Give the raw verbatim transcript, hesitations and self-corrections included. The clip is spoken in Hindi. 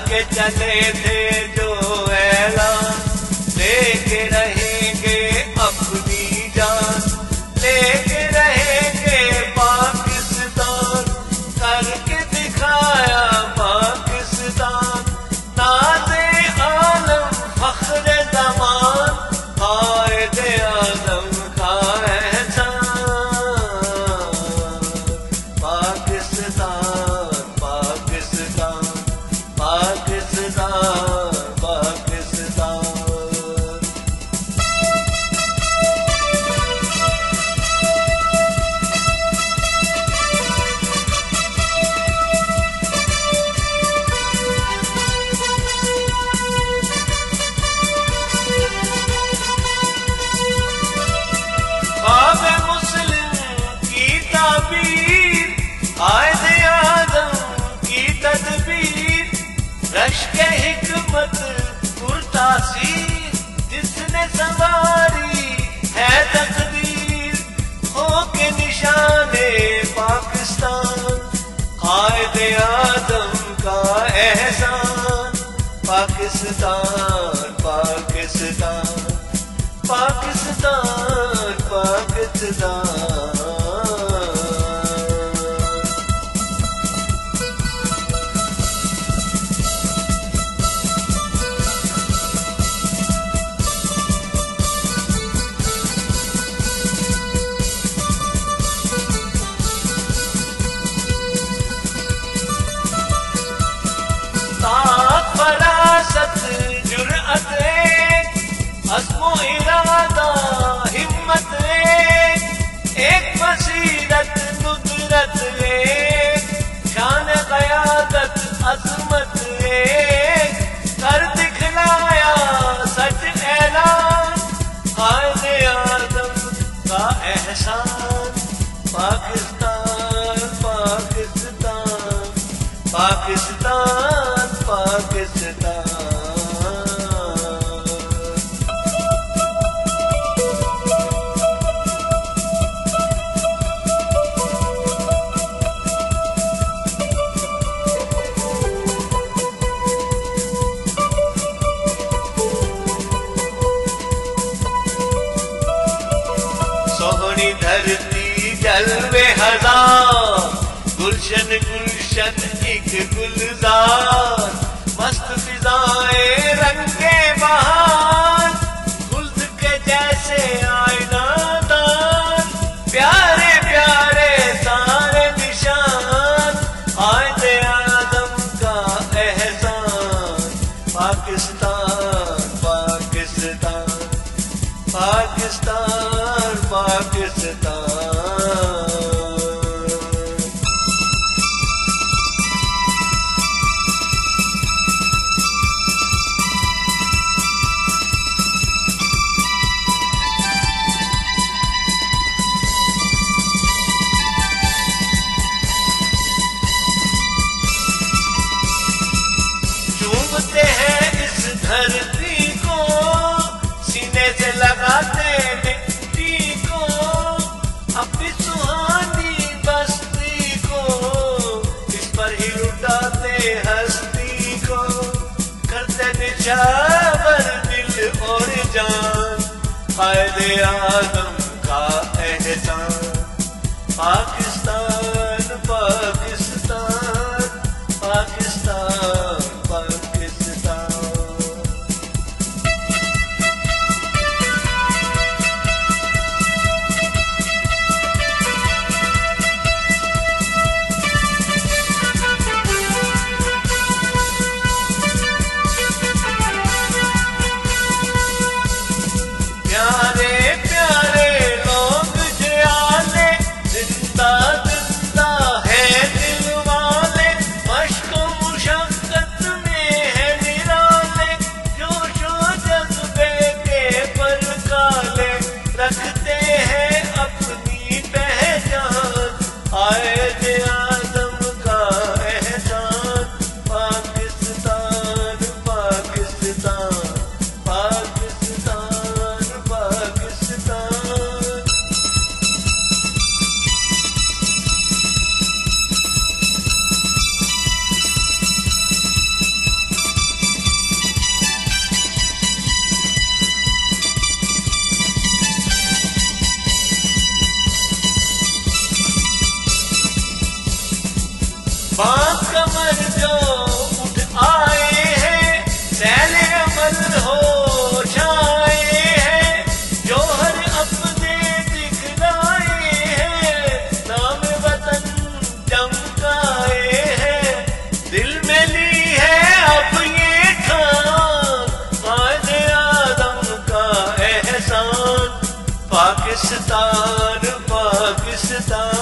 के चले थे जो ऐलान, लेके रहेंगे अपनी जान, लेके रहेंगे पाकिस्तान, करके दिखाया पाकिस्तान, नाज़े आलम फख्र ज़मान, कायदे आज़म का एहसान। पाकिस्तान पाकिस्तान पाकिस्तान पाकिस्तान। बाबे मुस्लिम की ताबीर, कायदे आज़म की तदबीर, रश्क हिकमत पुरतासीर, जिसने संवारी है तकदीर, हो के निशाने पाकिस्तान, कायदे आज़म का एहसान। पाकिस्तान पाकिस्तान पाकिस्तान पाकिस्तान। ताक़त फरासत जुरअत एक, अज़्म इरादा हिम्मत एक, एक बसीरत नुदरत एक, शान क़यादत अज़मत एक, कर दिखलाया सच ऐलान, कायदे आज़म का एहसान। पाकिस्तान पाकिस्तान पाकिस्तान पाकिस्तान। सोहनी धरती जलवे हजार, गुलशन गुलशन एक गुलजार, मस्त फिजाएं रंगे बहार, गुल्द के जैसे आईना दार, प्यारे प्यारे सारे निशान, कायदे आज़म का एहसान। पाकिस्तान पाकिस्तान पाकिस्तान पाकिस्तान। चूमते हैं इस धरती को, सीने से लगाते मिट्टी को, अपनी सुहानी बस्ती को, इस पर ही लुटाते हस्ती को, करते निछावर दिल और जान, कायदे आज़म का एहसान। पाकिस्तान पाकिस्तान पाकिस्तान पाकिस्तान। प्यारे प्यारे लोग जो आले, जिंदा पाकिस्तान पाकिस्तान